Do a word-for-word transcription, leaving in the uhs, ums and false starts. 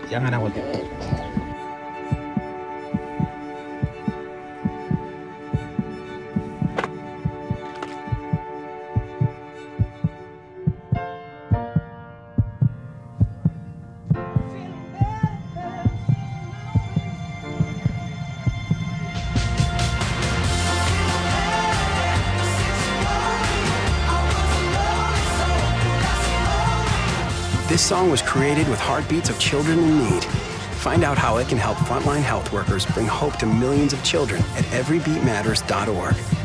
Jangan aku. This song was created with heartbeats of children in need. Find out how it can help frontline health workers bring hope to millions of children at every beat matters dot org.